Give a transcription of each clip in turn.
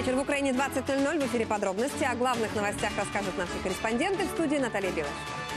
вечер. В Украине 20:00. В эфире подробности. О главных новостях расскажут наши корреспонденты. В студии Наталья Белышева.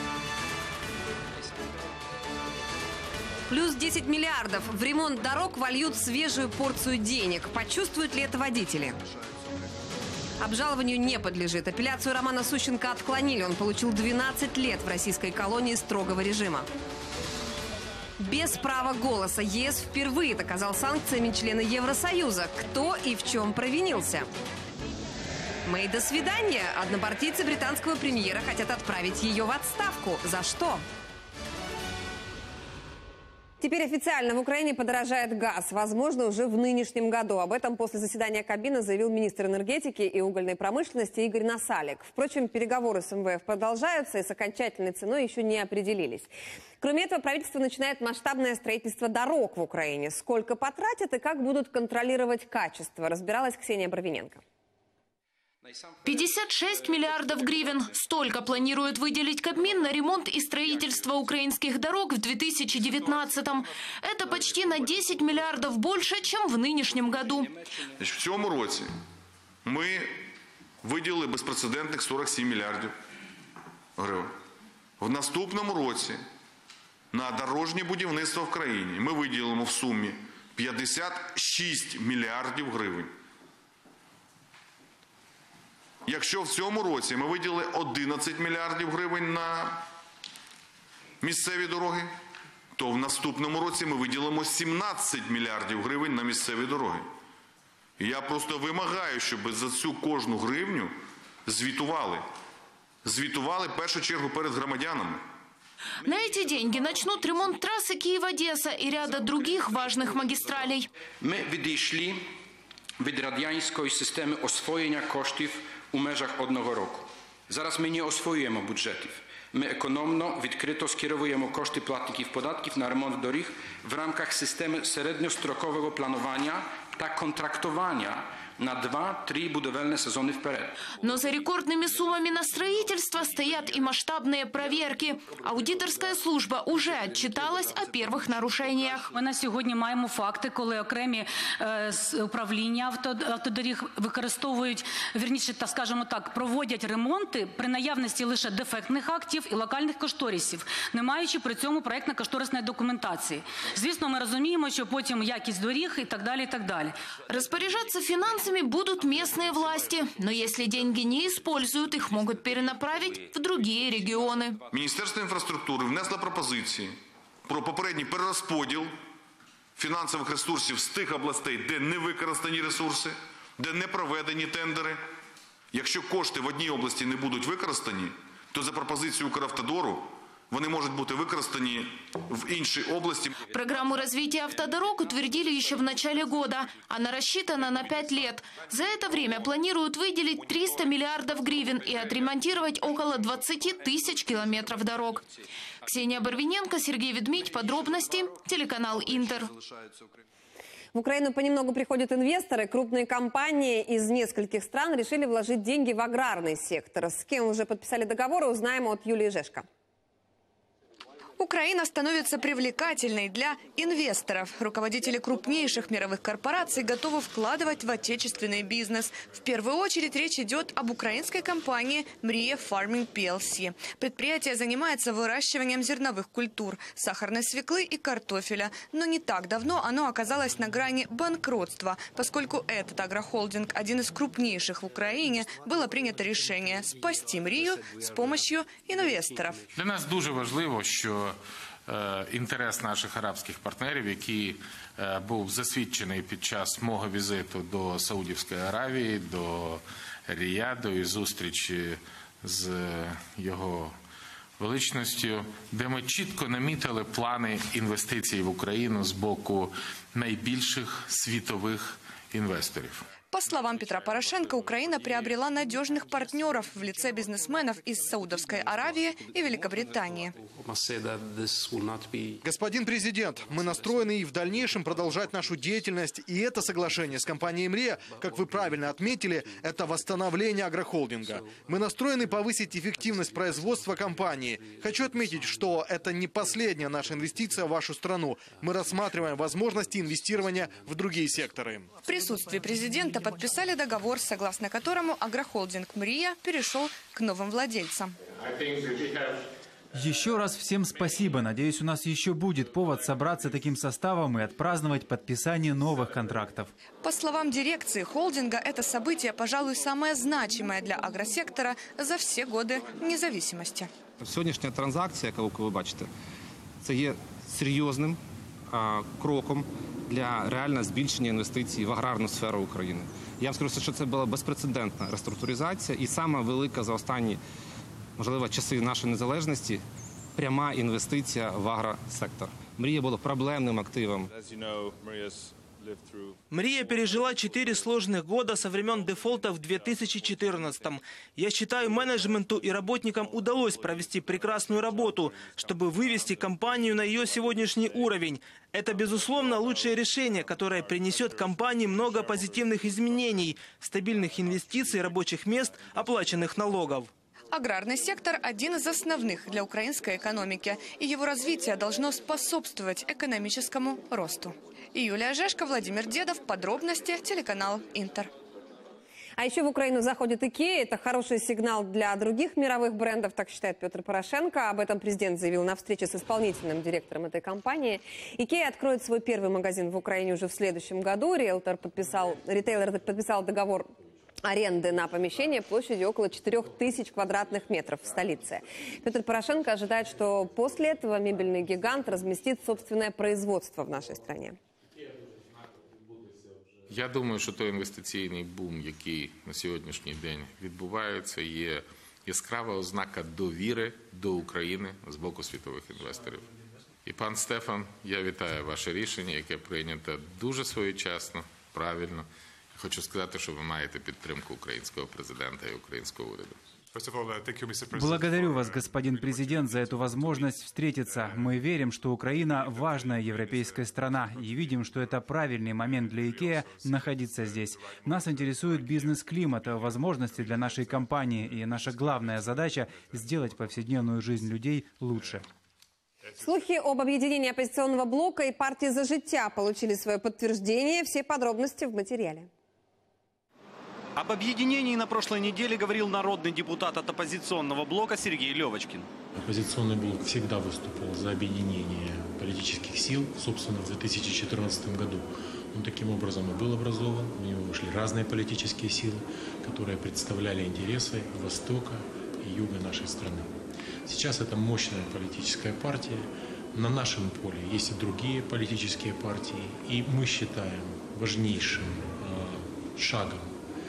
Плюс 10 миллиардов. В ремонт дорог вольют свежую порцию денег. Почувствуют ли это водители? Обжалованию не подлежит. Апелляцию Романа Сущенко отклонили. Он получил 12 лет в российской колонии строгого режима. Без права голоса ЕС впервые доказал санкциями члена Евросоюза. Кто и в чем провинился? Мэй, до свидания. Однопартийцы британского премьера хотят отправить ее в отставку. За что? Теперь официально в Украине подорожает газ. Возможно, уже в нынешнем году. Об этом после заседания Кабмина заявил министр энергетики и угольной промышленности Игорь Насалик. Впрочем, переговоры с МВФ продолжаются и с окончательной ценой еще не определились. Кроме этого, правительство начинает масштабное строительство дорог в Украине. Сколько потратят и как будут контролировать качество, разбиралась Ксения Барвиненко. 56 миллиардов гривен. Столько планирует выделить Кабмин на ремонт и строительство украинских дорог в 2019-м. Это почти на 10 миллиардов больше, чем в нынешнем году. В цьому році ми виділили безпрецедентних 47 мільярдів гривень. В наступному році на дорожнє будівництво в країні ми виділимо в сумі 56 мільярдів гривень. Якщо в цьому році ми виділили 11 мільярдів гривень на місцеві дороги, то в наступному році ми виділимо 17 мільярдів гривень на місцеві дороги. І я просто вимагаю, щоб за цю кожну гривню звітували. Звітували в першу чергу перед громадянами. На эти деньги начнут ремонт трассы Киев-Одесса и ряда других важных магистралей. Ми відійшли від радянської системи освоєння коштів у межах одного року. Зараз ми не освоюємо бюджетів. Ми економно, відкрито скеровуємо кошти платників податків на ремонт доріг в рамках системи середньострокового планування та контрактування на 2-3 будівельні сезони вперед. Но за рекордными суммами на строительство стоят и масштабные проверки. Аудиторская служба уже отчиталась о первых нарушениях. Ми на сьогодні маємо факти, коли окремі управління автодоріг використовують, вірніше, скажімо так, проводять ремонти при наявності лише дефектних актів і локальних кошторисів, не маючи при цьому проєктно-кошторисної документації. Звісно, ми розуміємо, що потім якість доріг і так далі, і так далі. Распоряжаться финансами будут местные власти, но если деньги не используют, их могут перенаправить в другие регионы. Міністерство інфраструктури внесло пропозиції про попередній перерозподіл фінансових ресурсів з тих областей, де не використані ресурси, де не проведені тендери. Якщо кошти в одній області не будуть використані, то за пропозицією Укравтодору вони можуть бути використані в іншій области. Программу развития автодорог утвердили еще в начале года. Она рассчитана на 5 лет. За это время планируют выделить 300 миллиардов гривен и отремонтировать около 20 тысяч километров дорог. Ксения Барвиненко, Сергей Ведмидь. Подробности. Телеканал Интер. В Украину понемногу приходят инвесторы. Крупные компании из нескольких стран решили вложить деньги в аграрный сектор. С кем уже подписали договоры, узнаем от Юлии Жешко. Украина становится привлекательной для инвесторов. Руководители крупнейших мировых корпораций готовы вкладывать в отечественный бизнес. В первую очередь речь идет об украинской компании «Мрия Farming PLC». Предприятие занимается выращиванием зерновых культур, сахарной свеклы и картофеля. Но не так давно оно оказалось на грани банкротства. Поскольку этот агрохолдинг один из крупнейших в Украине, было принято решение спасти «Мрию» с помощью инвесторов. Для нас дуже важливо, що інтерес наших арабських партнерів, який був засвідчений під час мого візиту до Саудівської Аравії, до Ріяду і зустрічі з його величністю, де ми чітко намітили плани інвестицій в Україну з боку найбільших світових інвесторів. По словам Петра Порошенко, Украина приобрела надежных партнеров в лице бизнесменов из Саудовской Аравии и Великобритании. Господин президент, мы настроены и в дальнейшем продолжать нашу деятельность. И это соглашение с компанией «Мрия», как вы правильно отметили, это восстановление агрохолдинга. Мы настроены повысить эффективность производства компании. Хочу отметить, что это не последняя наша инвестиция в вашу страну. Мы рассматриваем возможности инвестирования в другие секторы. В присутствии президента Наконец-то подписали договор, согласно которому агрохолдинг «Мрия» перешел к новым владельцам. Еще раз всем спасибо. Надеюсь, у нас еще будет повод собраться таким составом и отпраздновать подписание новых контрактов. По словам дирекции холдинга, это событие, пожалуй, самое значимое для агросектора за все годы независимости. Сьогоднішня транзакція, яку ви бачите, це є серйозним кроком для реального збільшення інвестицій в аграрну сферу України. Я вам скажу, що це була безпрецедентна реструктуризація і сама велика за останні, можливо, часи нашої незалежності пряма інвестиція в агросектор. Мрія була проблемним активом. Мрия пережила 4 сложных года со времен дефолта в 2014-м. Я считаю, менеджменту и работникам удалось провести прекрасную работу, чтобы вывести компанию на ее сегодняшний уровень. Это, безусловно, лучшее решение, которое принесет компании много позитивных изменений, стабильных инвестиций, рабочих мест, оплаченных налогов. Аграрный сектор – один из основных для украинской экономики, и его развитие должно способствовать экономическому росту. Юлия Жешко, Владимир Дедов. Подробности. Телеканал «Интер». А еще в Украину заходит Икея. Это хороший сигнал для других мировых брендов, так считает Петр Порошенко. Об этом президент заявил на встрече с исполнительным директором этой компании. Икея откроет свой первый магазин в Украине уже в следующем году. Ритейлер подписал договор аренды на помещение площадью около 4000 квадратных метров в столице. Петр Порошенко ожидает, что после этого мебельный гигант разместит собственное производство в нашей стране. Я думаю, що той інвестиційний бум, який на сьогоднішній день відбувається, є яскрава ознака довіри до України з боку світових інвесторів. І пан Стефан, я вітаю ваше рішення, яке прийнято дуже своєчасно, правильно. Хочу сказати, що ви маєте підтримку українського президента і українського уряду. Благодарю вас, господин президент, за эту возможность встретиться. Мы верим, что Украина – важная европейская страна, и видим, что это правильный момент для Икеа находиться здесь. Нас интересует бизнес-климат, возможности для нашей компании, и наша главная задача – сделать повседневную жизнь людей лучше. Слухи об объединении оппозиционного блока и партии «За життя» получили свое подтверждение. Все подробности в материале. Об объединении на прошлой неделе говорил народный депутат от оппозиционного блока Сергей Левочкин. Оппозиционный блок всегда выступал за объединение политических сил, собственно, в 2014 году. Он таким образом и был образован, в него вошли разные политические силы, которые представляли интересы Востока и Юга нашей страны. Сейчас это мощная политическая партия. На нашем поле есть и другие политические партии, и мы считаем важнейшим шагом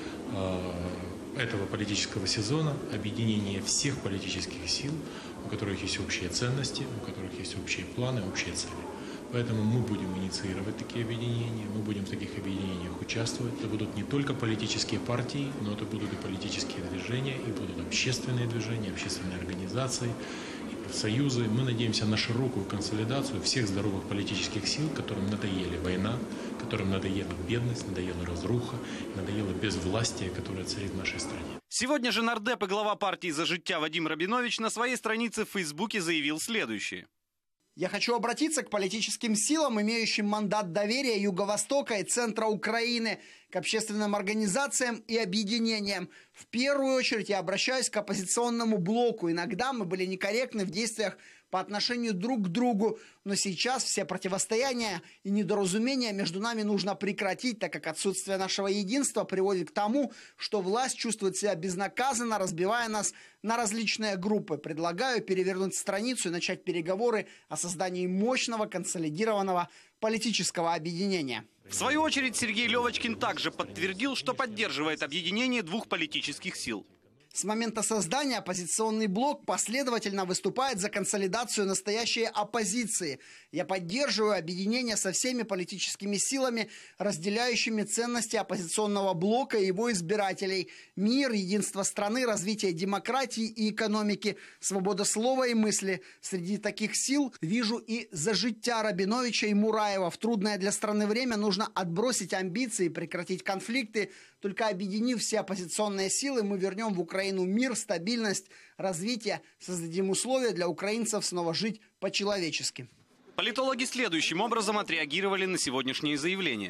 этого политического сезона объединение всех политических сил, у которых есть общие ценности, у которых есть общие планы, общие цели. Поэтому мы будем инициировать такие объединения, мы будем в таких объединениях участвовать. Это будут не только политические партии, но это будут и политические движения, и будут общественные движения, общественные организации, и профсоюзы. Мы надеемся на широкую консолидацию всех здоровых политических сил, которым надоели война, которым надоела бедность, надоела разруха, надоело безвластие, которое царит в нашей стране. Сегодня же нардеп и глава партии «За життя» Вадим Рабинович на своей странице в Фейсбуке заявил следующее. Я хочу обратиться к политическим силам, имеющим мандат доверия Юго-Востока и Центра Украины, к общественным организациям и объединениям. В первую очередь я обращаюсь к оппозиционному блоку. Иногда мы были некорректны в действиях по отношению друг к другу, но сейчас все противостояния и недоразумения между нами нужно прекратить, так как отсутствие нашего единства приводит к тому, что власть чувствует себя безнаказанно, разбивая нас на различные группы. Предлагаю перевернуть страницу и начать переговоры о создании мощного, консолидированного политического объединения. В свою очередь Сергей Левочкин также подтвердил, что поддерживает объединение двух политических сил. С момента создания оппозиционный блок последовательно выступает за консолидацию настоящей оппозиции. Я поддерживаю объединение со всеми политическими силами, разделяющими ценности оппозиционного блока и его избирателей. Мир, единство страны, развитие демократии и экономики, свобода слова и мысли. Среди таких сил вижу и «За життя» Рабиновича и Мураева. В трудное для страны время нужно отбросить амбиции, прекратить конфликты. Только объединив все оппозиционные силы, мы вернем в Украину мир, стабильность, развитие, создадим условия для украинцев снова жить по-человечески. Политологи следующим образом отреагировали на сегодняшнее заявление.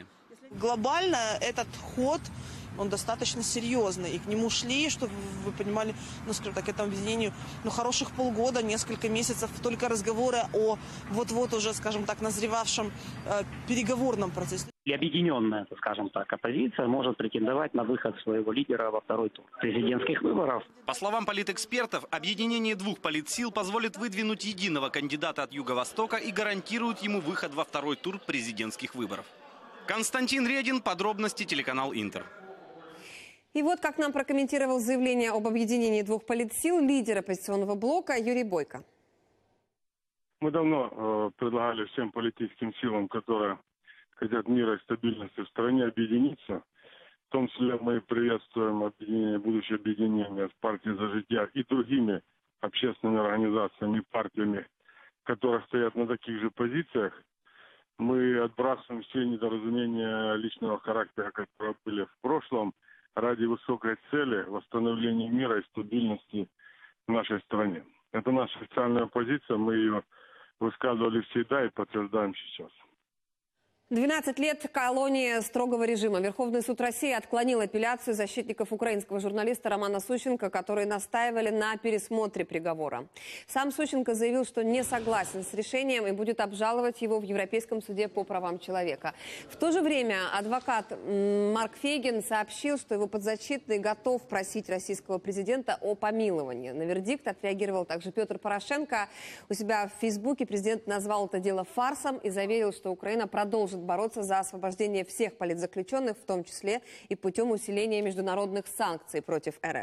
Глобально этот ход, он достаточно серьезный. И к нему шли, чтобы вы понимали, ну, скажем так, этому объединению, хороших полгода, несколько месяцев, только разговоры о вот-вот уже, скажем так, назревавшем переговорном процессе. И объединенная, скажем так, оппозиция может претендовать на выход своего лидера во второй тур президентских выборов. По словам политэкспертов, объединение двух политсил позволит выдвинуть единого кандидата от Юго-Востока и гарантирует ему выход во второй тур президентских выборов. Константин Редин, подробности, телеканал «Интер». И вот как нам прокомментировал заявление об объединении двух политсил лидер оппозиционного блока Юрий Бойко. Мы давно предлагали всем политическим силам, которые хотят мира и стабильности в стране, объединиться. В том числе мы приветствуем объединение, будущее объединение с партией «За життя» и другими общественными организациями, партиями, которые стоят на таких же позициях. Мы отбрасываем все недоразумения личного характера, которые были в прошлом, ради высокой цели восстановления мира и стабильности в нашей стране. Это наша официальная позиция, мы ее высказывали всегда и подтверждаем сейчас. 12 лет колонии строгого режима. Верховный суд России отклонил апелляцию защитников украинского журналиста Романа Сущенко, которые настаивали на пересмотре приговора. Сам Сущенко заявил, что не согласен с решением и будет обжаловать его в Европейском суде по правам человека. В то же время адвокат Марк Фейгин сообщил, что его подзащитный готов просить российского президента о помиловании. На вердикт отреагировал также Петр Порошенко. У себя в Фейсбуке президент назвал это дело фарсом и заверил, что Украина продолжит бороться за освобождение всех политзаключенных, в том числе и путем усиления международных санкций против РФ.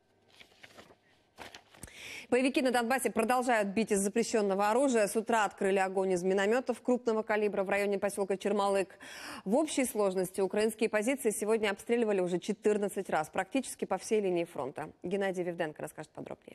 Боевики на Донбассе продолжают бить из запрещенного оружия. С утра открыли огонь из минометов крупного калибра в районе поселка Чермалык. В общей сложности украинские позиции сегодня обстреливали уже 14 раз, практически по всей линии фронта. Геннадий Вивденко расскажет подробнее.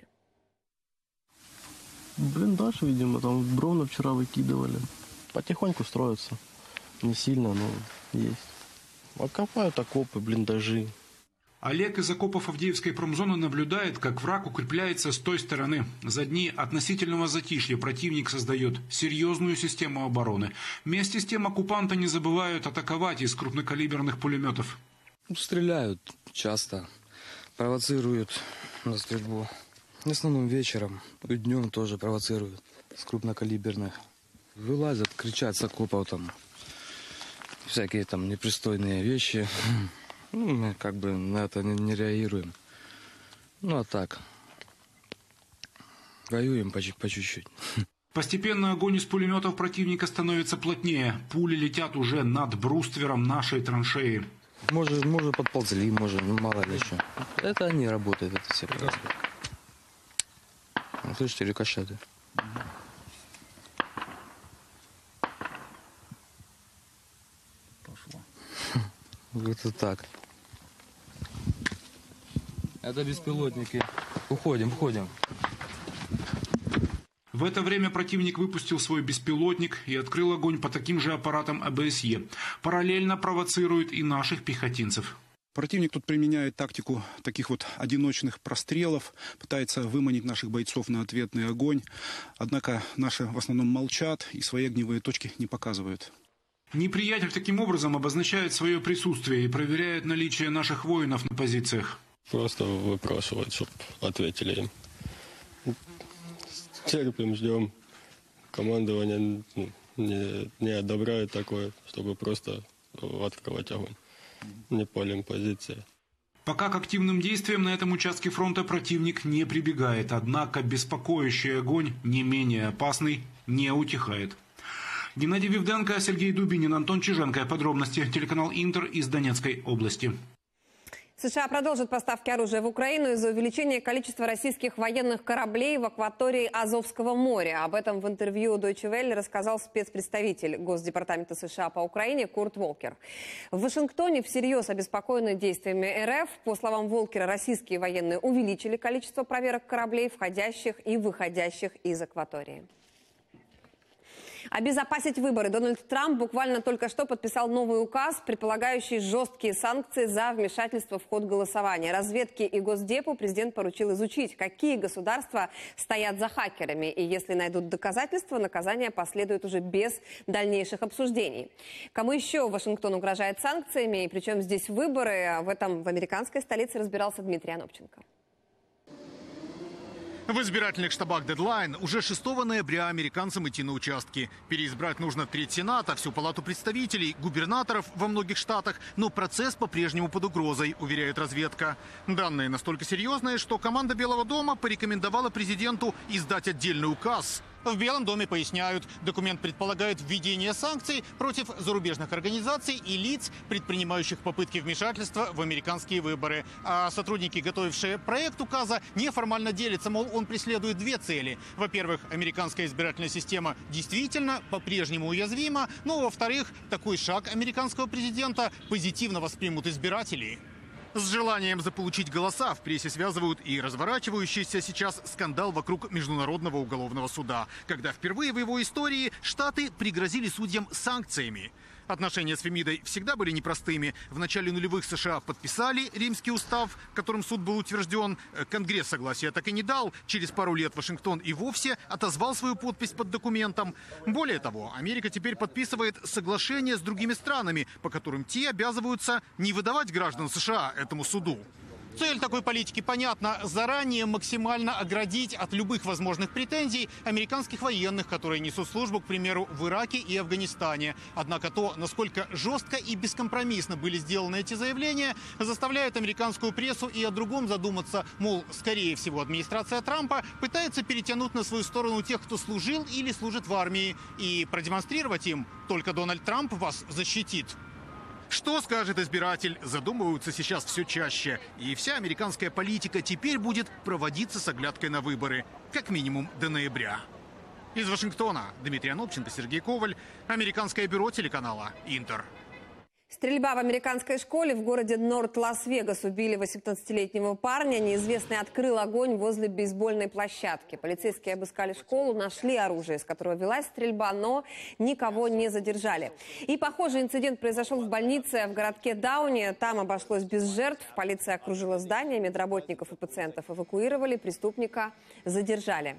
Блиндаж, видимо, там бровно вчера выкидывали. Потихоньку строятся. Не сильно, но есть. Окопают окопы, блиндажи. Олег из окопов Авдеевской промзоны наблюдает, как враг укрепляется с той стороны. За дни относительного затишья противник создает серьезную систему обороны. Вместе с тем оккупанты не забывают атаковать из крупнокалиберных пулеметов. Стреляют часто, провоцируют на стрельбу. В основном вечером, и днем тоже провоцируют с крупнокалиберных. Вылазят, кричат с окопов там. Всякие там непристойные вещи. Ну, мы как бы на это не реагируем. Ну, а так, воюем по чуть-чуть. Постепенно огонь из пулеметов противника становится плотнее. Пули летят уже над бруствером нашей траншеи. Может подползли, может, ну, мало ли что. Это они работают, это все просто. Слышите, рикошеты. Это так. Это беспилотники. Уходим. В это время противник выпустил свой беспилотник и открыл огонь по таким же аппаратам АБСЕ. Параллельно провоцирует и наших пехотинцев. Противник тут применяет тактику таких вот одиночных прострелов, пытается выманить наших бойцов на ответный огонь. Однако наши в основном молчат и свои огневые точки не показывают. Неприятель таким образом обозначает свое присутствие и проверяет наличие наших воинов на позициях. Просто выпрашивать, чтобы ответили им. Терпим, ждем. Командование не одобряет такое, чтобы просто открывать огонь. Не палим позиции. Пока к активным действиям на этом участке фронта противник не прибегает. Однако беспокоящий огонь, не менее опасный, не утихает. Геннадий Вивденко, Сергей Дубинин, Антон Чиженко. Подробности. Телеканал «Интер» из Донецкой области. США продолжат поставки оружия в Украину из-за увеличения количества российских военных кораблей в акватории Азовского моря. Об этом в интервью Deutsche Welle рассказал спецпредставитель Госдепартамента США по Украине Курт Волкер. В Вашингтоне всерьез обеспокоены действиями РФ. По словам Волкера, российские военные увеличили количество проверок кораблей, входящих и выходящих из акватории. Обезопасить выборы. Дональд Трамп буквально только что подписал новый указ, предполагающий жесткие санкции за вмешательство в ход голосования. Разведке и Госдепу президент поручил изучить, какие государства стоят за хакерами. И если найдут доказательства, наказание последует уже без дальнейших обсуждений. Кому еще Вашингтон угрожает санкциями и причем здесь выборы? В этом в американской столице разбирался Дмитрий Анопченко. В избирательных штабах «Дедлайн» уже 6 ноября американцам идти на участки. Переизбрать нужно треть Сената, всю Палату представителей, губернаторов во многих штатах. Но процесс по-прежнему под угрозой, уверяет разведка. Данные настолько серьезные, что команда Белого дома порекомендовала президенту издать отдельный указ. В Белом доме поясняют, документ предполагает введение санкций против зарубежных организаций и лиц, предпринимающих попытки вмешательства в американские выборы. А сотрудники, готовившие проект указа, неформально делятся, мол, он преследует две цели. Во-первых, американская избирательная система действительно по-прежнему уязвима, но, во-вторых, такой шаг американского президента позитивно воспримут избиратели. С желанием заполучить голоса в прессе связывают и разворачивающийся сейчас скандал вокруг Международного уголовного суда, когда впервые в его истории Штаты пригрозили судьям санкциями. Отношения с Фемидой всегда были непростыми. В начале нулевых США подписали Римский устав, которым суд был утвержден. Конгресс согласия так и не дал. Через пару лет Вашингтон и вовсе отозвал свою подпись под документом. Более того, Америка теперь подписывает соглашения с другими странами, по которым те обязываются не выдавать граждан США этому суду. Цель такой политики понятна – заранее максимально оградить от любых возможных претензий американских военных, которые несут службу, к примеру, в Ираке и Афганистане. Однако то, насколько жестко и бескомпромиссно были сделаны эти заявления, заставляет американскую прессу и о другом задуматься. Мол, скорее всего, администрация Трампа пытается перетянуть на свою сторону тех, кто служил или служит в армии, и продемонстрировать им – только Дональд Трамп вас защитит. Что скажет избиратель, задумываются сейчас все чаще. И вся американская политика теперь будет проводиться с оглядкой на выборы. Как минимум до ноября. Из Вашингтона Дмитрий Анопченко, Сергей Коваль. Американское бюро телеканала «Интер». Стрельба в американской школе в городе Норт-Лас-Вегас. Убили 18-летнего парня. Неизвестный открыл огонь возле бейсбольной площадки. Полицейские обыскали школу, нашли оружие, из которого велась стрельба, но никого не задержали. И похожий инцидент произошел в больнице в городке Дауни. Там обошлось без жертв. Полиция окружила здание, медработников и пациентов эвакуировали, преступника задержали.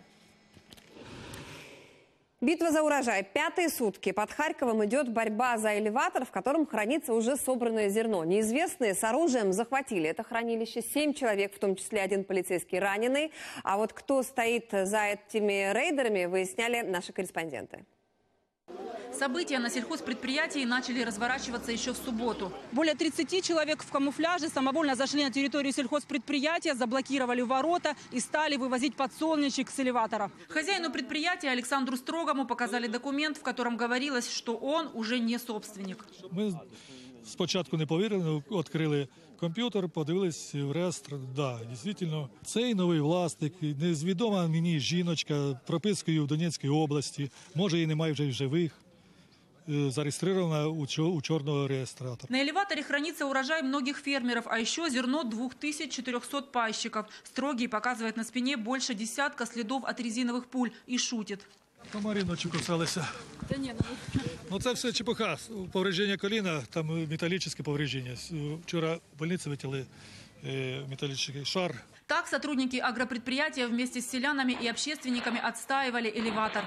Битва за урожай. 5-е сутки. Под Харьковом идет борьба за элеватор, в котором хранится уже собранное зерно. Неизвестные с оружием захватили это хранилище. 7 человек, в том числе 1 полицейский раненый. А вот кто стоит за этими рейдерами, выясняли наши корреспонденты. События на сельхозпредприятии начали разворачиваться еще в субботу. Более 30 человек в камуфляже самовольно зашли на территорию сельхозпредприятия, заблокировали ворота и стали вывозить подсолнечник с элеватора. Хозяину предприятия Александру Строгому показали документ, в котором говорилось, что он уже не собственник. Мы спочатку не повірили, відкрили комп'ютер, подивились в реєстр. Да, дійсно, цей новий власник, незвідома мені жіночка, пропискою в Донецькій області, може її немає вже в живих. Зарегистрирована у черного реєстратора. На элеваторе хранится урожай многих фермеров, а еще зерно 2400 пайщиков. Строгий показывает на спине больше десятка следов от резиновых пуль и шутит. Комарі ночі кусалися. Да нет, Ну це все чепуха. Повреждення коліна, там металлическое повреждение. Вчора в больнице витягли металлический шар. Так сотрудники агропредприятия вместе с селянами и общественниками отстаивали элеватор.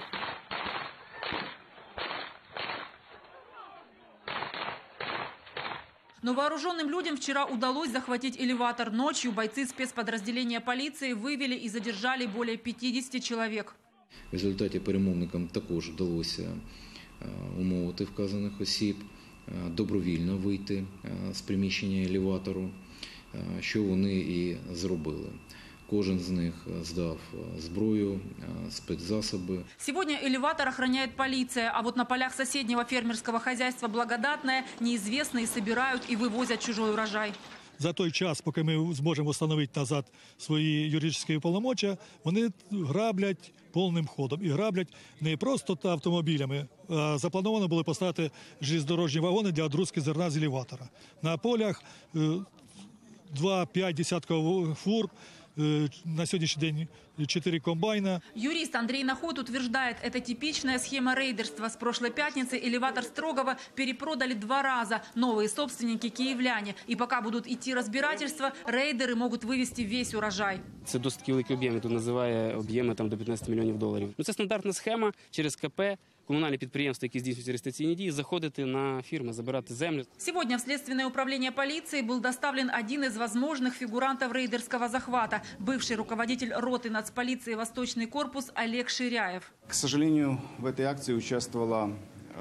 Но вооруженным людям вчера удалось захватить элеватор. Ночью бойцы спецподразделения полиции вывели и задержали более 50 человек. В результаті перемовникам також вдалося умовити вказаних осіб добровільно вийти з приміщення елеватору, що вони і зробили. Кожен з них сдав зброю, спецзасоби. Сегодня элеватор охраняет полиция, а вот на полях соседнего фермерского хозяйства «Благодатное» неизвестные собирают и вывозят чужой урожай. За той час, поки ми зможемо встановити назад свої юридичні повномочия, вони граблять повним ходом. І граблять не просто автомобілями, а заплановано було поставити железнодорожні вагони для відгрузки зерна з елеватора. На полях 2-5 десятків фур на сьогоднішній день 4 комбайна. Юрист Андрей Наход утверждает, это типичная схема рейдерства. С прошлой пятницы элеватор Строгова перепродали 2 раза. Новые собственники – киевляне. И пока будут идти разбирательства, рейдеры могут вывести весь урожай. Це досить великий об'єм, він тут називає об'єми до 15 мільйонів доларів. Це стандартна схема через КП, коммунальные підприємства, які здійснюють реєстраційні дії, заходити на фірми, забирати землю. Сегодня в Следственное управление полиции был доставлен один из возможных фигурантов рейдерского захвата – бывший руководитель роты нацполиции «Восточный корпус» Олег Ширяев. К сожалению, в этой акции участвовало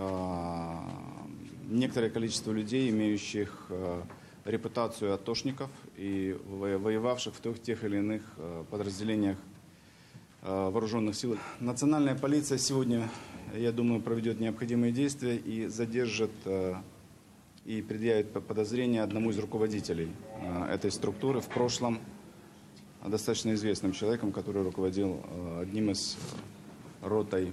некоторое количество людей, имеющих репутацию атошников и воевавших в тех или иных подразделениях вооруженных сил. Национальная полиция сегодня, я думаю, проведет необходимые действия и задержит и предъявит подозрение одному из руководителей этой структуры, в прошлом достаточно известным человеком, который руководил одним из ротой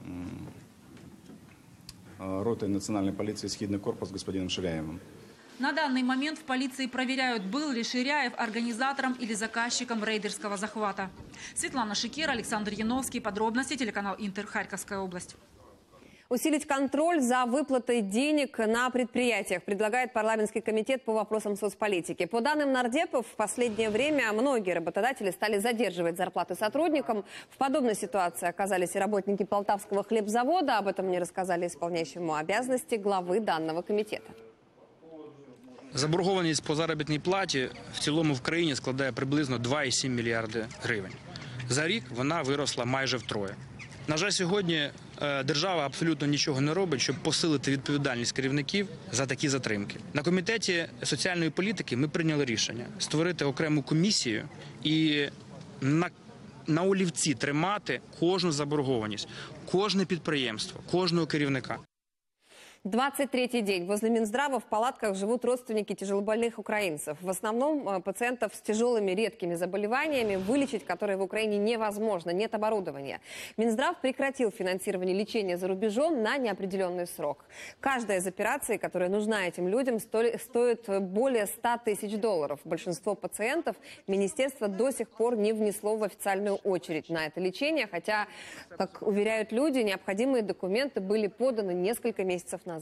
национальной полиции «Схидный корпус» господином Ширяевым. На данный момент в полиции проверяют, был ли Ширяев организатором или заказчиком рейдерского захвата. Светлана Шикера, Александр Яновский. Подробности, телеканал Интер, Харьковская область. Усилить контроль за выплатой денег на предприятиях предлагает парламентский комитет по вопросам соцполитики. По данным нардепов, в последнее время многие работодатели стали задерживать зарплаты сотрудникам. В подобной ситуации оказались и работники Полтавского хлебзавода. Об этом мне рассказали исполняющему обязанности главы данного комитета. Заборгованість по заробітній платі в цілому в країні складає приблизно 2,7 мільярди гривень. За рік вона виросла майже втроє. На жаль, сьогодні держава абсолютно нічого не робить, щоб посилити відповідальність керівників за такі затримки. На комітеті соціальної політики ми прийняли рішення створити окрему комісію і на олівці тримати кожну заборгованість, кожне підприємство, кожного керівника. 23-й день. Возле Минздрава в палатках живут родственники тяжелобольных украинцев. В основном пациентов с тяжелыми редкими заболеваниями, вылечить которые в Украине невозможно, нет оборудования. Минздрав прекратил финансирование лечения за рубежом на неопределенный срок. Каждая из операций, которая нужна этим людям, стоит более 100 тысяч долларов. Большинство пациентов министерство до сих пор не внесло в официальную очередь на это лечение, хотя, как уверяют люди, необходимые документы были поданы несколько месяцев назад.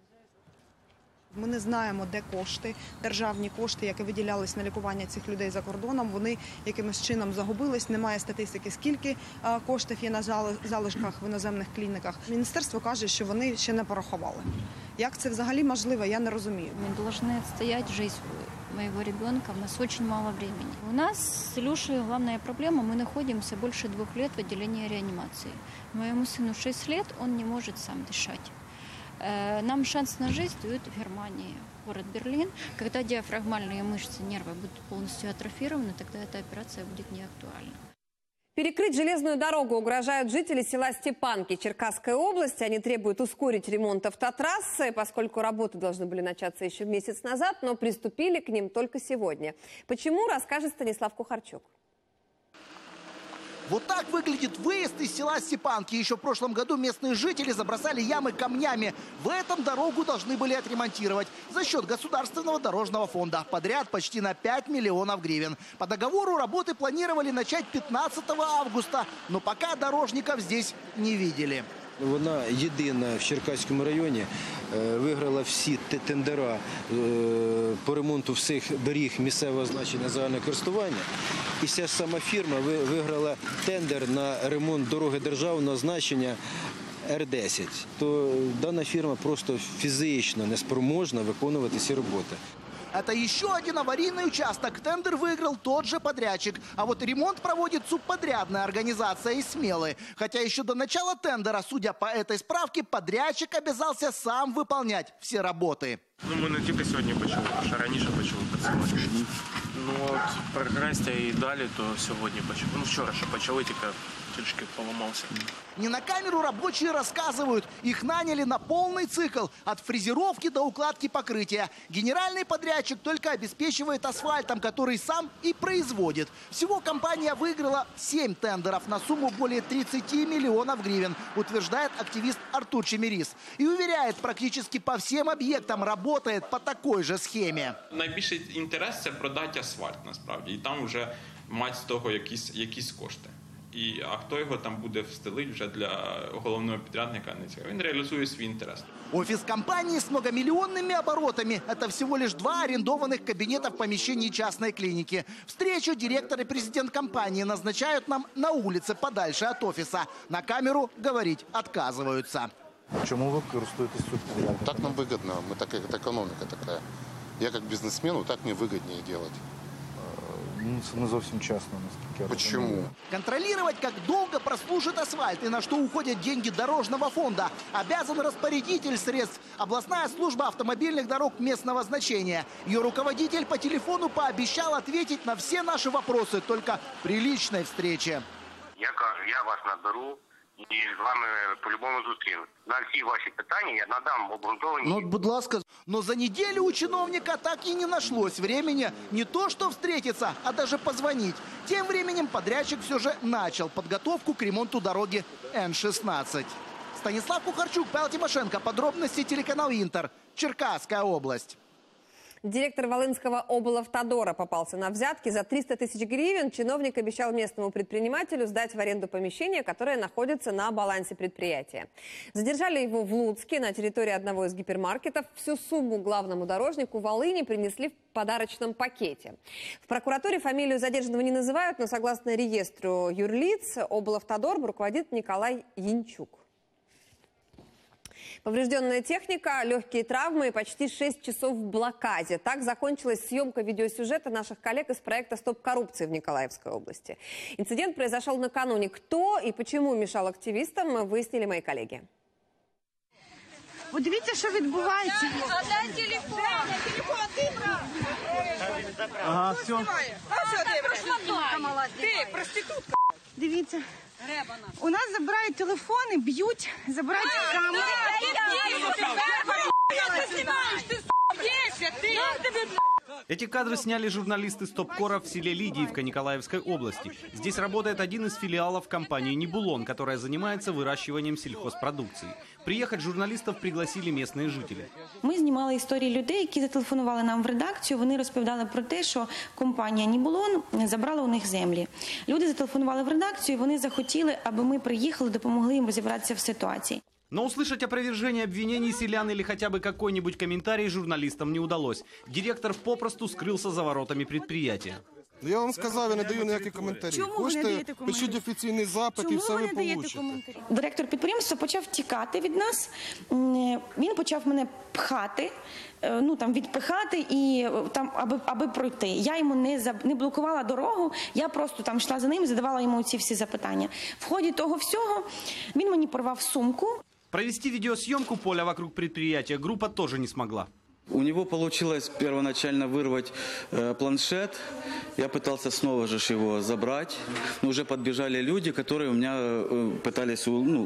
Ми не знаємо, де кошти, державні кошти, які виділялись на лікування цих людей за кордоном. Вони якимось чином загубились, немає статистики, скільки коштів є на залишках в іноземних клініках. Міністерство каже, що вони ще не порахували. Як це взагалі можливо, я не розумію. Ми повинні відстояти життя моего ребенка, у нас очень мало времени. У нас с Илюшей главная проблема, мы находимся больше 2 лет в отделении реанимации. Моему сыну 6 лет, он не может сам дышать. Нам шанс на жизнь дают в Германии, город Берлин. Когда диафрагмальные мышцы нерва будут полностью атрофированы, тогда эта операция будет неактуальна. Перекрыть железную дорогу угрожают жители села Степанки Черкасской области. Они требуют ускорить ремонт автотрассы, поскольку работы должны были начаться еще месяц назад, но приступили к ним только сегодня. Почему, расскажет Станислав Кухарчук. Вот так выглядит выезд из села Степанки. Еще в прошлом году местные жители забросали ямы камнями. В этом дорогу должны были отремонтировать за счет Государственного дорожного фонда. Подряд почти на 5 миллионов гривен. По договору работы планировали начать 15 августа, но пока дорожников здесь не видели. Вона єдина в Черкаському районі виграла всі тендера по ремонту всіх доріг місцевого значення загального користування. І ця сама фірма виграла тендер на ремонт дороги державного значення Р-10. То дана фірма просто фізично неспроможна виконувати ці роботи. Это еще один аварийный участок. Тендер выиграл тот же подрядчик. А вот ремонт проводит субподрядная организация из Смелы. Хотя еще до начала тендера, судя по этой справке, подрядчик обязался сам выполнять все работы. Ну, ми не тільки сьогодні почали, а ще раніше почали працювати. Ну, от перехрестя і далі, то сьогодні почали. Ну, вчора ще почали, тільки трішки поламався. Не на камеру рабочие рассказывают. Их наняли на полный цикл. От фрезеровки до укладки покрытия. Генеральный подрядчик только обеспечивает асфальтом, который сам и производит. Всего компания выиграла 7 тендеров на сумму более 30 миллионов гривен, утверждает активист Артур Чемерис. И уверяет, практически по всем объектам работы работает по такой же схеме. Найбільший інтерес – це продати асфальт, насправді. І там вже мати з того якісь кошти. А хто його там буде встелити вже для головного підрядника, не цікаво. Він реалізує свій інтерес. Офис компании с многомиллионными оборотами – это всего лишь 2 арендованных кабинета в помещении частной клиники. Встречу директор и президент компании назначают нам на улице, подальше от офиса. На камеру говорить отказываются. Чому ви користуєтесь цим? Так нам вигідно, це економіка така. Я як бізнесмен, так мені вигідніше робити. Це не зовсім чесно, наскільки я розумію. Почему? Контролировать, как долго прослужит асфальт и на что уходят деньги дорожного фонда, обязан распорядитель средств, областная служба автомобильных дорог местного значения. Ее руководитель по телефону пообещал ответить на все наши вопросы, только при личной встрече. Я вас наберу і з вами по-любому зустрінусь. На всі ваші питання я надам обґрунтовані. Ну, будь ласка. Но за неделю у чиновника так и не нашлось времени не то что встретиться, а даже позвонить. Тем временем подрядчик все же начал подготовку к ремонту дороги Н-16. Станислав Кухарчук, Павел Тимошенко. Подробности телеканал Интер. Черкасская область. Директор Волынского облавтодора попался на взятки. За 300 тысяч гривен чиновник обещал местному предпринимателю сдать в аренду помещение, которое находится на балансе предприятия. Задержали его в Луцке на территории одного из гипермаркетов. Всю сумму главному дорожнику Волыни принесли в подарочном пакете. В прокуратуре фамилию задержанного не называют, но согласно реестру юрлиц облавтодором руководит Николай Янчук. Поврежденная техника, легкие травмы и почти 6 часов в блокаде. Так закончилась съемка видеосюжета наших коллег из проекта «Стоп коррупции» в Николаевской области. Инцидент произошел накануне. Кто и почему мешал активистам, выяснили мои коллеги. Подивіться, що відбувається. Дай телефон. Телефон ти брав. Ага, все. Ти проститутка. Дивіться. У нас забирають телефони, б'ють, забирають камери. Эти кадры сняли журналисты «Стоп-кора» в селе Лидиевка Николаевской области. Здесь работает один из филиалов компании «Небулон», которая занимается выращиванием сельхозпродукции. Приехать журналистов пригласили местные жители. Ми знімали історії людей, які зателефонували нам в редакцію. Вони розповідали про те, що компанія «Небулон» забрала у них землі. Люди зателефонували в редакцію, вони захотіли, аби ми приїхали, допомогли їм розібратися в ситуації. Но услышать опровержение обвинений селян или хотя бы какой-нибудь комментарий журналистам не удалось. Директор попросту скрылся за воротами предприятия. Я вам сказав, я не даю ніякі коментарі. Чому ви не даєте коментарі? Пишіть офіційний запит і все ви получите. Директор підприємства почав тікати від нас. Він почав мене пхати, відпихати і аби пройти. Я йому не блокувала дорогу, я просто там йшла за ним і задавала йому ці всі запитання. В ході того всього він мені порвав сумку. Провести видеосъемку поля вокруг предприятия группа тоже не смогла. У него получилось первоначально вырвать планшет. Я пытался снова же его забрать. Но уже подбежали люди, которые у меня пытались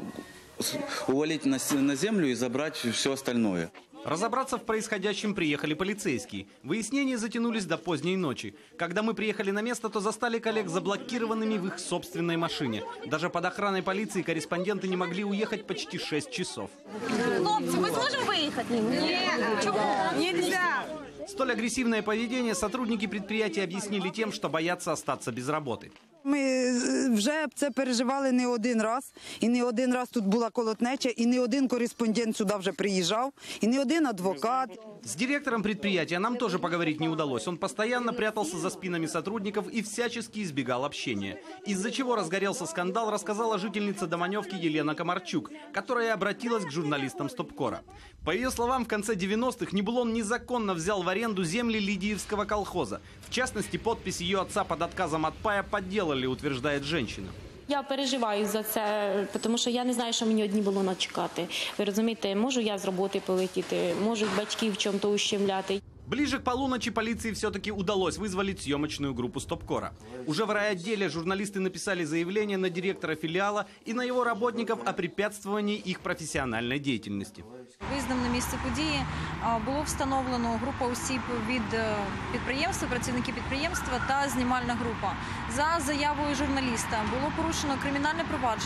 увалить на землю и забрать все остальное. Разобраться в происходящем приехали полицейские. Выяснения затянулись до поздней ночи. Когда мы приехали на место, то застали коллег заблокированными в их собственной машине. Даже под охраной полиции корреспонденты не могли уехать почти 6 часов. Хлопцы, мы сможем выехать? Нет. Нельзя. Столь агрессивное поведение сотрудники предприятия объяснили тем, что боятся остаться без работы. Ми вже це переживали не один раз, і не один раз тут була колотнеча, і не один кореспондент сюди вже приїжджав, і не один адвокат. С директором предприятия нам тоже поговорить не удалось. Он постоянно прятался за спинами сотрудников и всячески избегал общения. Из-за чего разгорелся скандал, рассказала жительница Доманевки Елена Комарчук, которая обратилась к журналистам «Стоп-кора». По ее словам, в конце 90-х Небулон незаконно взял в аренду земли Лидиевского колхоза. В частности, подпись ее отца под отказом от пая подделали, утверждает женщина. Я переживаю за це, тому що я не знаю, що мені одні було начекати. Ви розумієте, можу я з роботи полетіти, можуть батьки в чому-то ущемляти. Ближе к полуночи полиции все-таки удалось вызволить съемочную группу «Стоп-кора». Уже в райотделе журналисты написали заявление на директора филиала и на его работников о препятствовании их профессиональной деятельности. Виїздом на місце події було встановлено група осіб від підприємства, працівники підприємства та знімальна група. За заявою журналіста було порушено кримінальне провадження.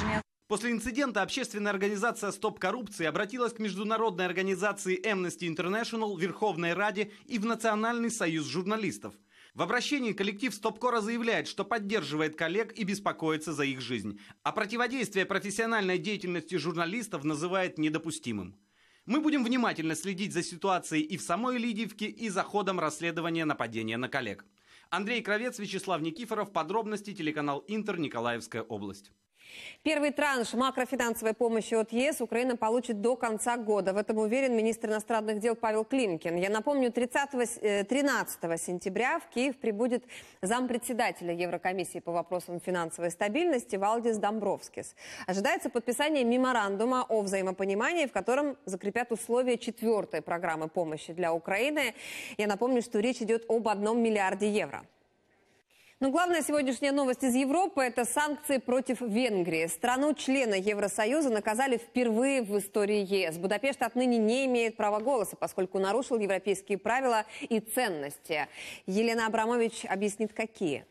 После инцидента общественная организация «Стоп коррупции» обратилась к международной организации Amnesty International, Верховной Раде и в Национальный союз журналистов. В обращении коллектив «Стопкора» заявляет, что поддерживает коллег и беспокоится за их жизнь, а противодействие профессиональной деятельности журналистов называет недопустимым. Мы будем внимательно следить за ситуацией и в самой Лидиевке, и за ходом расследования нападения на коллег. Андрей Кравец, Вячеслав Никифоров. Подробности, телеканал Интер, Николаевская область. Первый транш макрофинансовой помощи от ЕС Украина получит до конца года. В этом уверен министр иностранных дел Павел Климкин. Я напомню, 13 сентября в Киев прибудет зампредседателя Еврокомиссии по вопросам финансовой стабильности Валдис Домбровскис. Ожидается подписание меморандума о взаимопонимании, в котором закрепят условия 4-й программы помощи для Украины. Я напомню, что речь идет об 1 миллиарде евро. Но главная сегодняшняя новость из Европы – это санкции против Венгрии. Страну-члена Евросоюза наказали впервые в истории ЕС. Будапешт отныне не имеет права голоса, поскольку нарушил европейские правила и ценности. Елена Абрамович объяснит, какие.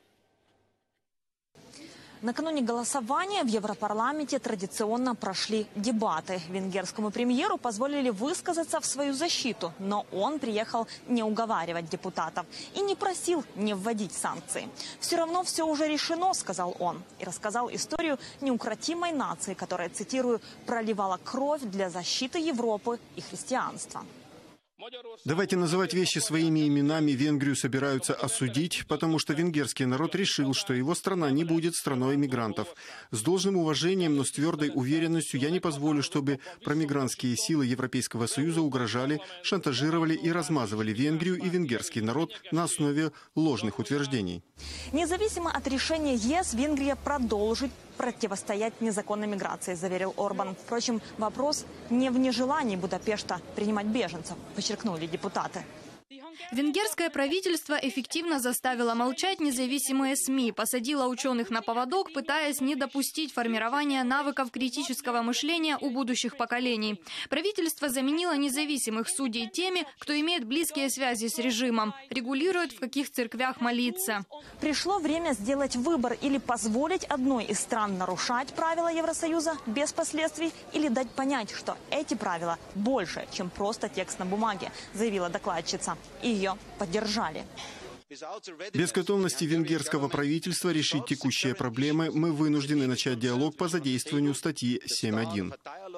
Накануне голосования в Европарламенте традиционно прошли дебаты. Венгерскому премьеру позволили высказаться в свою защиту, но он приехал не уговаривать депутатов и не просил не вводить санкции. «Все равно все уже решено», — сказал он, и рассказал историю неукротимой нации, которая, цитирую, «проливала кровь для защиты Европы и христианства». Давайте называть вещи своими именами. Венгрию собираются осудить, потому что венгерский народ решил, что его страна не будет страной мигрантов. С должным уважением, но с твердой уверенностью я не позволю, чтобы промигрантские силы Европейского Союза угрожали, шантажировали и размазывали Венгрию и венгерский народ на основе ложных утверждений. Независимо от решения ЕС, Венгрия продолжит противостоять незаконной миграции, заверил Орбан. Впрочем, вопрос не в нежелании Будапешта принимать беженцев, подчеркнули депутаты. Венгерское правительство эффективно заставило молчать независимые СМИ, посадило ученых на поводок, пытаясь не допустить формирования навыков критического мышления у будущих поколений. Правительство заменило независимых судей теми, кто имеет близкие связи с режимом, регулирует, в каких церквях молиться. Пришло время сделать выбор: или позволить одной из стран нарушать правила Евросоюза без последствий, или дать понять, что эти правила больше, чем просто текст на бумаге, заявила докладчица. И ее поддержали. Без готовности венгерского правительства решить текущие проблемы мы вынуждены начать диалог по задействованию статьи 7.1.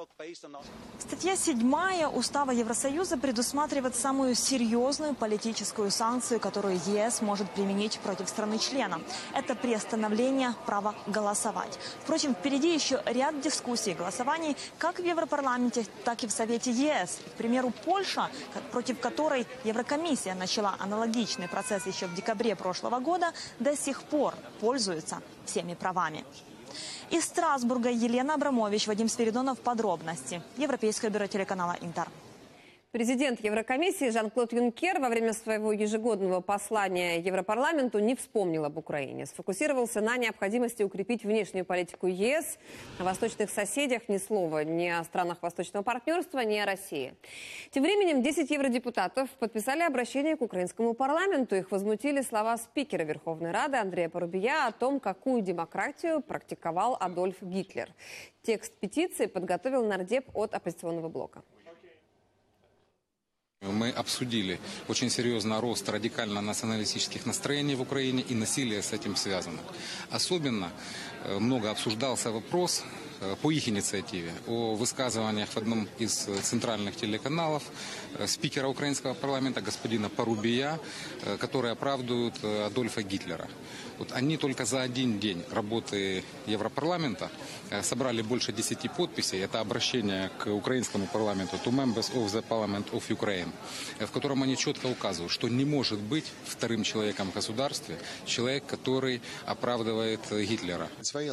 Статья 7 Устава Евросоюза предусматривает самую серьезную политическую санкцию, которую ЕС может применить против страны-члена. Это приостановление права голосовать. Впрочем, впереди еще ряд дискуссий и голосований как в Европарламенте, так и в Совете ЕС. К примеру, Польша, против которой Еврокомиссия начала аналогичный процесс еще в декабре прошлого года, до сих пор пользуется всеми правами. Из Страсбурга Елена Абрамович, Вадим Свиридонов. Подробности. Европейское бюро телеканала Интер. Президент Еврокомиссии Жан-Клод Юнкер во время своего ежегодного послания Европарламенту не вспомнил об Украине. Сфокусировался на необходимости укрепить внешнюю политику ЕС. О восточных соседях ни слова, ни о странах восточного партнерства, ни о России. Тем временем 10 евродепутатов подписали обращение к украинскому парламенту. Их возмутили слова спикера Верховной Рады Андрея Парубия о том, какую демократию практиковал Адольф Гитлер. Текст петиции подготовил нардеп от оппозиционного блока. Мы обсудили очень серьезно рост радикально-националистических настроений в Украине и насилие с этим связано. Особенно много обсуждался вопрос по их инициативе о высказываниях в одном из центральных телеканалов спикера украинского парламента господина Парубия, которые оправдывают Адольфа Гитлера. Вот они только за один день работы Европарламента собрали больше 10 подписей. Это обращение к украинскому парламенту «To members of the Parliament of Ukraine», в котором они четко указывают, что не может быть вторым человеком в государстве человек, который оправдывает Гитлера.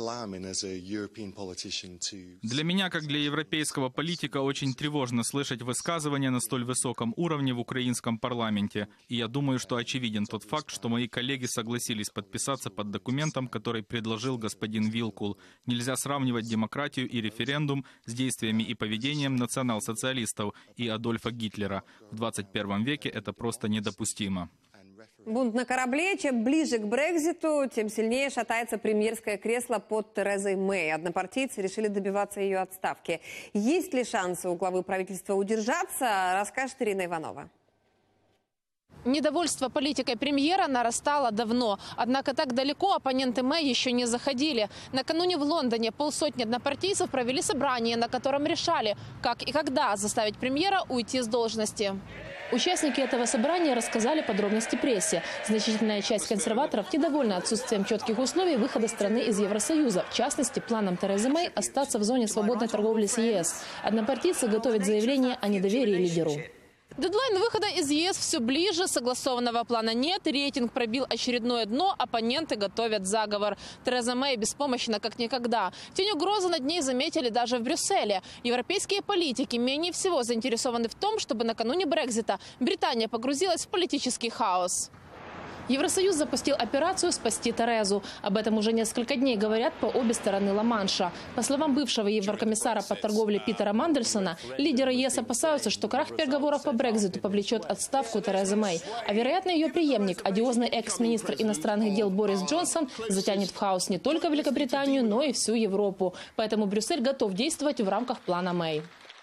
Для меня, как для европейского политика, очень тревожно слышать высказывания на столь высоком уровне в украинском парламенте. И я думаю, что очевиден тот факт, что мои коллеги согласились подписаться под документом, который предложил господин Вилкул. Нельзя сравнивать демократию и референдум с действиями и поведением национал-социалистов и Адольфа Гитлера. В 21 веке это просто недопустимо. Бунт на корабле. Чем ближе к Брекситу, тем сильнее шатается премьерское кресло под Терезой Мэй. Однопартийцы решили добиваться ее отставки. Есть ли шансы у главы правительства удержаться, расскажет Ирина Иванова. Недовольство политикой премьера нарастало давно. Однако так далеко оппоненты Мэй еще не заходили. Накануне в Лондоне полсотни однопартийцев провели собрание, на котором решали, как и когда заставить премьера уйти с должности. Участники этого собрания рассказали подробности прессе. Значительная часть консерваторов недовольна отсутствием четких условий выхода страны из Евросоюза. В частности, планом Терезы Мэй остаться в зоне свободной торговли с ЕС. Однопартийцы готовят заявление о недоверии лидеру. Дедлайн выхода из ЕС все ближе, согласованного плана нет, рейтинг пробил очередное дно, оппоненты готовят заговор. Тереза Мэй беспомощна как никогда. Тень угрозы над ней заметили даже в Брюсселе. Европейские политики менее всего заинтересованы в том, чтобы накануне Брексита Британия погрузилась в политический хаос. Евросоюз запустил операцию «Спасти Терезу». Об этом уже несколько дней говорят по обе стороны Ла-Манша. По словам бывшего еврокомиссара по торговле Питера Мандельсона, лидеры ЕС опасаются, что крах переговоров по Брекситу повлечет отставку Терезы Мэй. А вероятно, ее преемник, одиозный экс-министр иностранных дел Борис Джонсон, затянет в хаос не только Великобританию, но и всю Европу. Поэтому Брюссель готов действовать в рамках плана Мэй.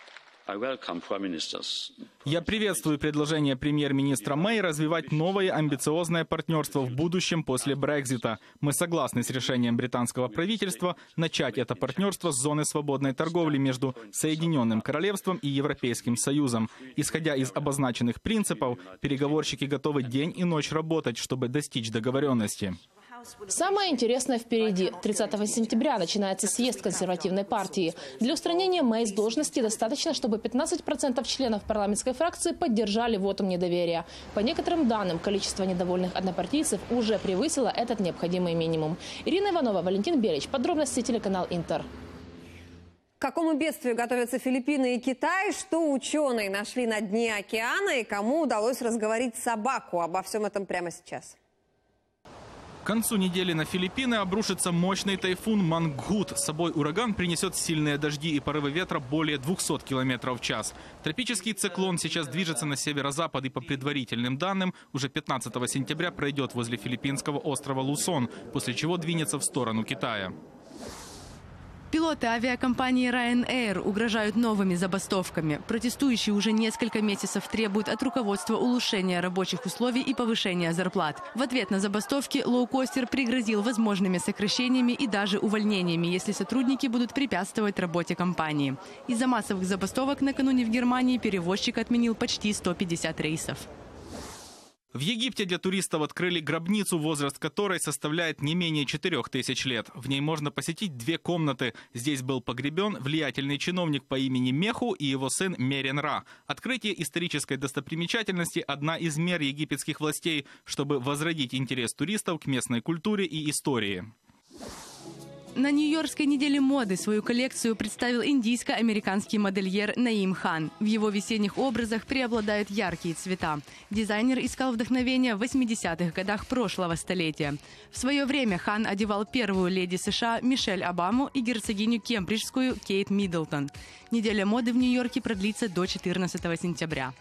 Я приветствую предложение премьер-министра Мэй развивать новое амбициозное партнерство в будущем после Брексита. Мы согласны с решением британского правительства начать это партнерство с зоны свободной торговли между Соединенным Королевством и Европейским Союзом. Исходя из обозначенных принципов, переговорщики готовы день и ночь работать, чтобы достичь договоренности. Самое интересное впереди. 30 сентября начинается съезд консервативной партии. Для устранения Мэй с должности достаточно, чтобы 15% членов парламентской фракции поддержали вотум недоверия. По некоторым данным, количество недовольных однопартийцев уже превысило этот необходимый минимум. Ирина Иванова, Валентин Белич. Подробности телеканал Интер. К какому бедствию готовятся Филиппины и Китай? Что ученые нашли на дне океана? И кому удалось разговорить собаку? Обо всем этом прямо сейчас. К концу недели на Филиппины обрушится мощный тайфун Мангхут. С собой ураган принесет сильные дожди и порывы ветра более 200 км в час. Тропический циклон сейчас движется на северо-запад и, по предварительным данным, уже 15 сентября пройдет возле филиппинского острова Лусон, после чего двинется в сторону Китая. Пилоты авиакомпании Ryanair угрожают новыми забастовками. Протестующие уже несколько месяцев требуют от руководства улучшения рабочих условий и повышения зарплат. В ответ на забастовки лоукостер пригрозил возможными сокращениями и даже увольнениями, если сотрудники будут препятствовать работе компании. Из-за массовых забастовок накануне в Германии перевозчик отменил почти 150 рейсов. В Египте для туристов открыли гробницу, возраст которой составляет не менее 4000 лет. В ней можно посетить 2 комнаты. Здесь был погребен влиятельный чиновник по имени Меху и его сын Мерен Ра. Открытие исторической достопримечательности – одна из мер египетских властей, чтобы возродить интерес туристов к местной культуре и истории. На Нью-Йоркской неделе моды свою коллекцию представил индийско-американский модельер Наим Хан. В его весенних образах преобладают яркие цвета. Дизайнер искал вдохновение в 80-х годах прошлого столетия. В свое время Хан одевал первую леди США Мишель Обаму и герцогиню кембриджскую Кейт Миддлтон. Неделя моды в Нью-Йорке продлится до 14 сентября.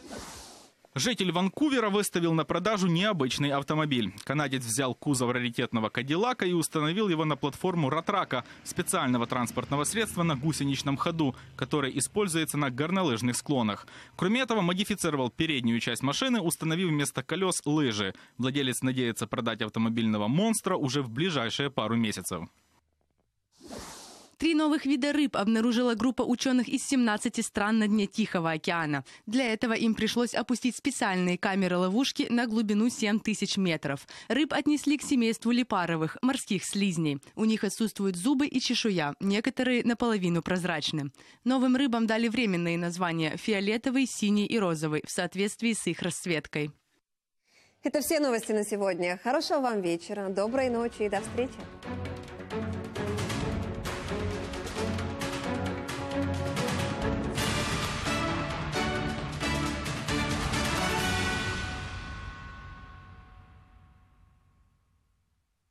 Житель Ванкувера выставил на продажу необычный автомобиль. Канадец взял кузов раритетного Кадиллака и установил его на платформу Ратрака, специального транспортного средства на гусеничном ходу, который используется на горнолыжных склонах. Кроме этого, модифицировал переднюю часть машины, установив вместо колес лыжи. Владелец надеется продать автомобильного монстра уже в ближайшие пару месяцев. 3 новых вида рыб обнаружила группа ученых из 17 стран на дне Тихого океана. Для этого им пришлось опустить специальные камеры-ловушки на глубину 7000 метров. Рыб отнесли к семейству липаровых, морских слизней. У них отсутствуют зубы и чешуя, некоторые наполовину прозрачны. Новым рыбам дали временные названия – фиолетовый, синий и розовый, в соответствии с их расцветкой. Это все новости на сегодня. Хорошего вам вечера, доброй ночи и до встречи.